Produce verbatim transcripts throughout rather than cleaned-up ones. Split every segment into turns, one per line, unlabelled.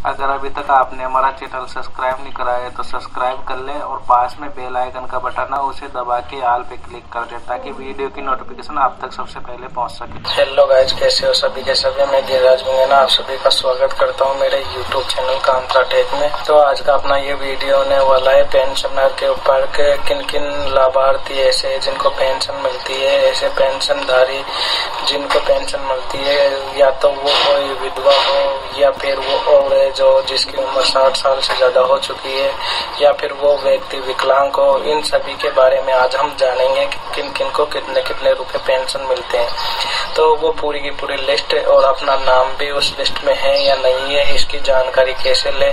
अगर अभी तक आपने हमारा चैनल सब्सक्राइब नहीं करा है तो सब्सक्राइब कर ले और पास में बेल आइकन का बटन है उसे दबा के ऑल पे क्लिक कर दे ताकि वीडियो की नोटिफिकेशन आप तक सबसे पहले पहुंच सके।
हेलो गाइज, कैसे हो सभी के सभी। मैं गिरिराज मंगेना आप सभी का स्वागत करता हूं मेरे यूट्यूब चैनल कांता टेक में। तो आज का अपना ये वीडियो होने वाला है पेंशनर के ऊपर के किन किन लाभार्थी ऐसे जिनको पेंशन मिलती है, ऐसे पेंशनधारी जिनको पेंशन मिलती है, या तो वो कोई विधवा हो या फिर वो और जो जिसकी उम्र साठ साल से ज्यादा हो चुकी है या फिर वो व्यक्ति विकलांग हो। इन सभी के बारे में आज हम जानेंगे कि किन किन को कितने कितने रुपए पेंशन मिलते हैं। तो वो पूरी की पूरी लिस्ट और अपना नाम भी उस लिस्ट में है या नहीं है, इसकी जानकारी कैसे ले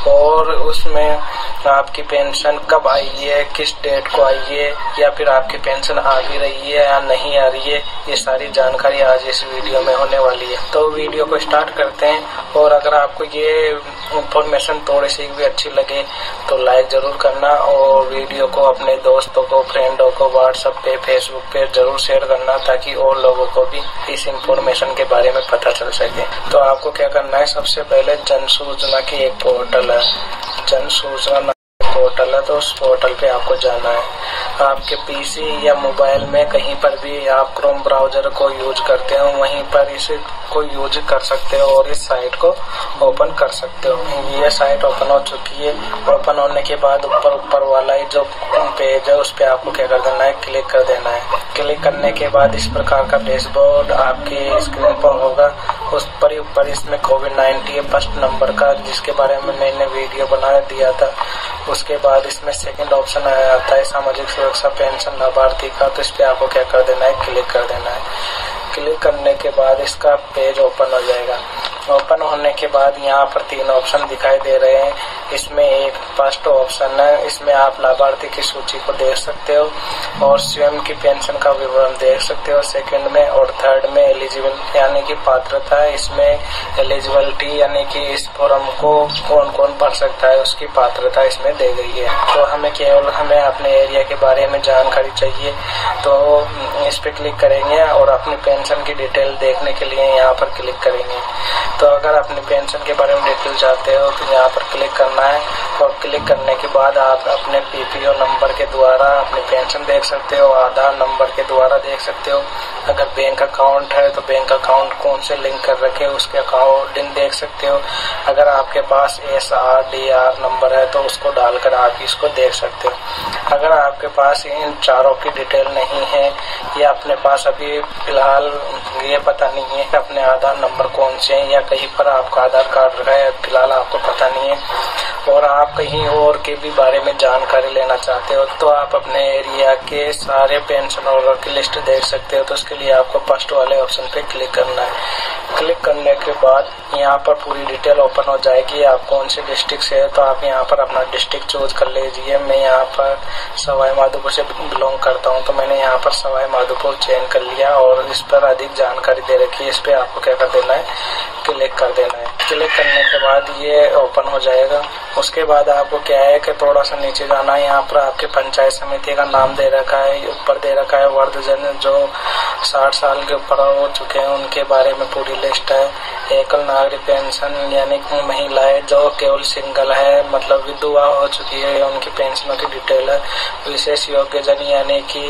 और उसमें आपकी पेंशन कब आई है, किस डेट को आई है, या फिर आपकी पेंशन आ भी रही है या नहीं आ रही है, ये सारी जानकारी आज इस वीडियो में होने वाली है। तो वीडियो को स्टार्ट करते हैं। और अगर आपको ये इंफॉर्मेशन थोड़ी सी भी अच्छी लगे तो लाइक जरूर करना और वीडियो को अपने दोस्तों को, फ्रेंडों को व्हाट्सएप पे, फेसबुक पे जरूर शेयर करना ताकि और लोगों को भी इस इंफॉर्मेशन के बारे में पता चल सके। तो आपको क्या करना है, सबसे पहले जन सूचना की एक पोर्टल है, जन सूचना पोर्टल है, तो उस पोर्टल पे आपको जाना है। आपके पीसी या मोबाइल में कहीं पर भी आप क्रोम ब्राउजर को यूज करते हो वहीं पर इसे को यूज कर सकते हो और इस साइट को ओपन कर सकते हो। ये साइट ओपन हो चुकी है। ओपन होने के बाद ऊपर ऊपर वाला ही जो पेज है उस पे आपको क्या कर देना है, क्लिक कर देना है। क्लिक करने के बाद इस प्रकार का डैशबोर्ड आपके स्क्रीन पर होगा। उस पर ऊपर इसमें कोविड नाइन्टीन फर्स्ट नंबर का, जिसके बारे में मैंने वीडियो बना दिया था। उसके बाद इसमें सेकंड ऑप्शन आया आता है सामाजिक सुरक्षा पेंशन लाभार्थी का, तो इस पे आपको क्या कर देना है, क्लिक कर देना है। क्लिक करने के बाद इसका पेज ओपन हो जाएगा। ओपन होने के बाद यहाँ पर तीन ऑप्शन दिखाई दे रहे हैं। इसमें एक फर्स्ट ऑप्शन है, इसमें आप लाभार्थी की सूची को देख सकते हो और स्वयं की पेंशन का विवरण देख सकते हो सेकंड में। और थर्ड में एलिजिबल यानी कि पात्रता है, इसमें एलिजिबिलिटी यानी कि इस फॉर्म को कौन कौन भर सकता है उसकी पात्रता इसमें दे गई है। तो हमें केवल हमें अपने एरिया के बारे में जानकारी चाहिए तो इस पे क्लिक करेंगे और अपनी पेंशन की डिटेल देखने के लिए यहाँ पर क्लिक करेंगे। तो अगर अपनी पेंशन के बारे में डिटेल चाहते हो तो यहाँ पर क्लिक करना है और क्लिक करने के बाद आप अपने पीपीओ नंबर के द्वारा अपनी पेंशन देख सकते हो, आधार नंबर के द्वारा देख सकते हो। अगर बैंक अकाउंट है तो बैंक अकाउंट कौन से लिंक कर रखे उसके अकाउंट देख सकते हो। अगर आपके पास S R D R number है तो उसको डालकर आप इसको देख सकते हो। अगर आपके पास इन चारों की डिटेल नहीं है या अपने पास अभी फिलहाल ये पता नहीं है कि अपने आधार नंबर कौन से हैं या कहीं पर आपका आधार कार्ड रखा है फिलहाल आपको पता नहीं है और आप कहीं और के भी बारे में जानकारी लेना चाहते हो तो आप अपने एरिया के सारे पेंशनरों की लिस्ट देख सकते हो। तो उसके लिए आपको फर्स्ट वाले ऑप्शन पे क्लिक करना है। क्लिक करने के बाद यहाँ पर पूरी डिटेल ओपन हो जाएगी। आप कौन से डिस्ट्रिक्ट से है तो आप यहाँ पर अपना डिस्ट्रिक्ट चूज कर लीजिए। मैं यहाँ पर सवाई माधोपुर से बिलोंग करता हूँ तो मैंने यहाँ पर सवाई माधोपुर चयन कर लिया और इस पर अधिक जानकारी दे रखी है। इस पे आपको क्या कर देना है, क्लिक कर देना है। क्लिक करने के बाद ये ओपन हो जाएगा। उसके बाद आपको क्या है कि थोड़ा सा नीचे जाना है। यहाँ पर आपके पंचायत समिति का नाम दे रखा है, ऊपर दे रखा है वृद्धजन जो साठ साल के ऊपर हो चुके हैं उनके बारे में पूरी लिस्ट है। एकल नागरिक पेंशन यानी कि महिलाएं जो केवल सिंगल है मतलब विधवा हो चुकी है उनकी पेंशनों की डिटेल है। विशेष योग्यजन यानी कि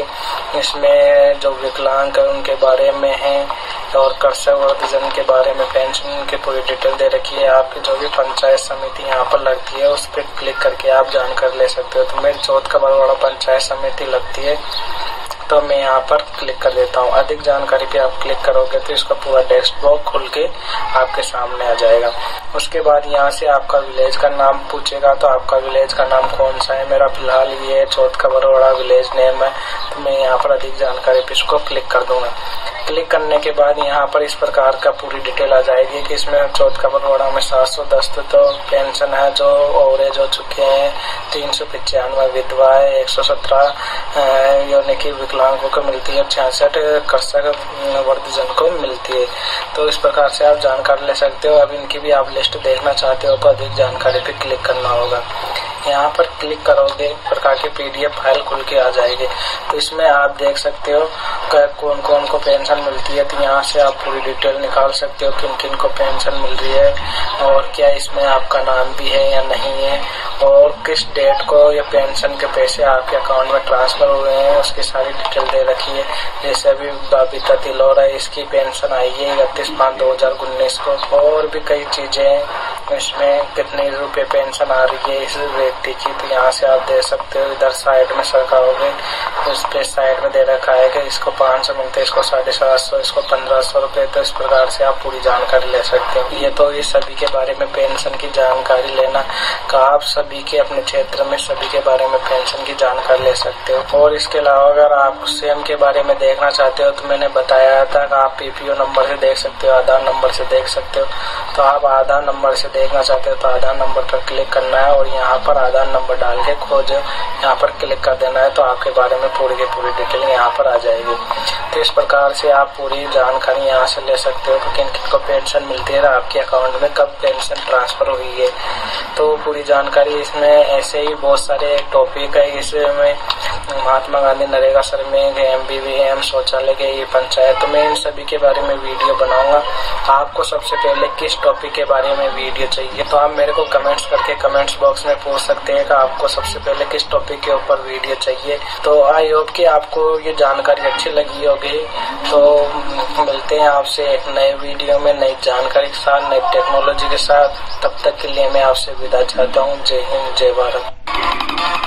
इसमें जो विकलांग है उनके बारे में है और कर्षक वृद्धजन के बारे में पेंशन की पूरी डिटेल दे रखी है। आपकी जो भी पंचायत समिति यहाँ पर लगती है उस पर क्लिक करके आप जानकारी ले सकते हो। तो मेरी चौथ का बड़ा पंचायत समिति लगती है तो मैं यहाँ पर क्लिक कर देता हूँ। अधिक जानकारी पे आप क्लिक करोगे तो इसका पूरा डैशबोर्ड खुल के आपके सामने आ जाएगा। उसके बाद यहाँ से आपका विलेज का नाम पूछेगा तो आपका विलेज का नाम कौन सा है। मेरा फिलहाल ये चौथ का बड़ा विलेज नेम है तो मैं यहाँ पर अधिक जानकारी पे इसको क्लिक कर दूंगा। क्लिक करने के बाद यहाँ पर इस प्रकार का पूरी डिटेल आ जाएगी कि इसमें चौथ का बरवाड़ा में सात सौ दस तो पेंशन है जो ओवरेज हो चुके हैं, तीन सौ पचानवे विधवा है, एक सौ सत्रह यानी कि विकलांगों को मिलती है, छियासठ कर्षक वृद्धजन को मिलती है। तो इस प्रकार से आप जानकारी ले सकते हो। अब इनकी भी आप लिस्ट देखना चाहते हो तो अधिक जानकारी पे क्लिक करना होगा। यहाँ पर क्लिक करोगे प्रकार की पीडीएफ फाइल खुल के आ जाएगी। तो इसमें आप देख सकते हो कौन कौन को पेंशन मिलती है। तो यहाँ से आप पूरी डिटेल निकाल सकते हो किन किन को पेंशन मिल रही है और क्या इसमें आपका नाम भी है या नहीं है, और किस डेट को ये पेंशन के पैसे आपके अकाउंट में ट्रांसफर हुए हैं उसकी सारी डिटेल दे रखी है। जैसे अभी बबीता तिलोरा इसकी पेंशन आई है इकतीस पाँच दो हजार उन्नीस को, और भी कई चीजें इसमें कितने रुपए पेंशन आ रही है इस व्यक्ति की, तो यहाँ से आप दे सकते हो। इधर साइड में सरकारोगे उस पे साइड में दे रखा है कि इसको पाँच सौ मिलते, इसको साढ़े सात सौ, इसको पंद्रह सौ रुपए। तो इस प्रकार से आप पूरी जानकारी ले सकते हो। ये तो इस सभी के बारे में पेंशन की जानकारी लेना का आप सभी के अपने क्षेत्र में सभी के बारे में पेंशन की जानकारी ले सकते हो। और इसके अलावा अगर आप स्वयं के बारे में देखना चाहते हो तो मैंने बताया था कि आप पीपीओ नंबर से देख सकते हो, आधार नंबर से देख सकते हो। तो आप आधार नंबर से देखना चाहते हो तो आधार नंबर पर क्लिक करना है और यहाँ पर आधार नंबर डाल के खोजो, यहाँ पर क्लिक कर देना है तो आपके बारे में पूरी की पूरी डिटेल यहाँ पर आ जाएगी। तो इस प्रकार से आप पूरी जानकारी यहाँ से ले सकते हो कि किन किन को पेंशन मिलती है, आपके अकाउंट में कब पेंशन ट्रांसफर हुई है। तो पूरी जानकारी इसमें ऐसे ही बहुत सारे टॉपिक है। इसमें महात्मा गांधी नरेगा श्रमिक, एम बी वी एम शौचालय के ये पंचायत, तो मैं इन सभी के बारे में वीडियो बनाऊंगा। आपको सबसे पहले किस टॉपिक के बारे में वीडियो चाहिए तो आप मेरे को कमेंट्स करके कमेंट्स बॉक्स में पूछ सकते हैं कि आपको सबसे पहले किस टॉपिक के ऊपर वीडियो चाहिए। तो आई होप कि आपको ये जानकारी अच्छी लगी होगी। तो मिलते हैं आपसे एक नए वीडियो में नई जानकारी के साथ, नई टेक्नोलॉजी के साथ। तब तक के लिए मैं आपसे विदा चाहता हूँ। जय हिंद, जय भारत।